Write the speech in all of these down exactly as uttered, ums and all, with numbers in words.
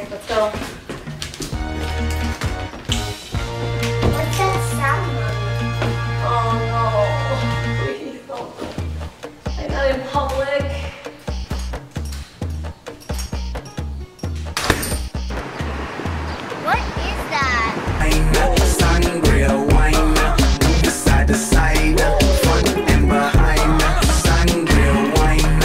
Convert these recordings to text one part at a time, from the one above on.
let's go. What's that sound, Mommy? Oh no, please don't. I'm not in public. What is that? Sangria wine, move side to side, front and behind. Sangria wine,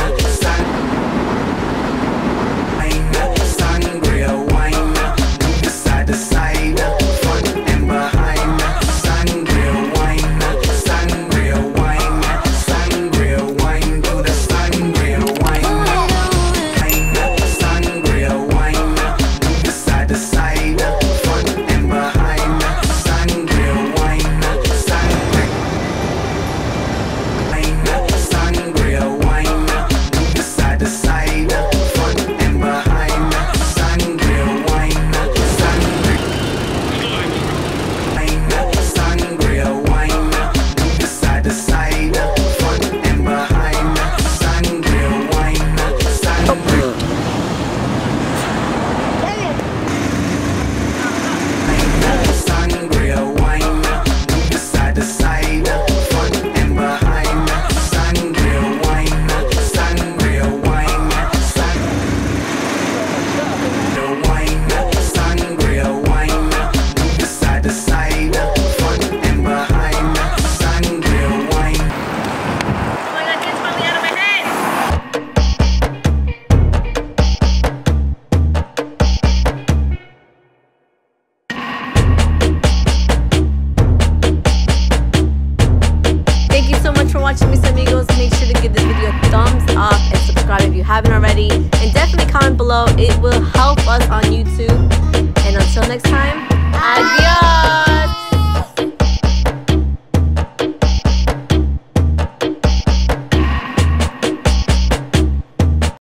sangria wine, move side to side, front and behind. Sangria wine, sangria wine, sangria wine, do the sangria wine. Sangria wine, move side to side, front and behind. Sangria wine, sangria wine, move side to side, front and behind. Sangria wine, sangria wine, move side to side, front and behind. Sangria wine, sangria. Sangria wine, move side to side, front and behind. Sangria wine, sangria wine, sangria wine, sangria wine, move side to side, front and behind. Sangria wine. Oh my god, it's falling out of my head. Thank you so much for watching, mis amigos. Make sure to give this video a thumbs up and subscribe if you haven't already. And definitely comment below. It will help us on YouTube. And until next time, adios.